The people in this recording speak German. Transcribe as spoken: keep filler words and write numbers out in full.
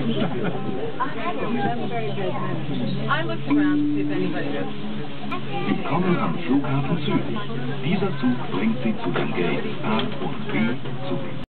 I looked around to see if anybody knows. Willkommen am Flughafen Zürich. Dieser Zug bringt Sie zu den Gates A und B zu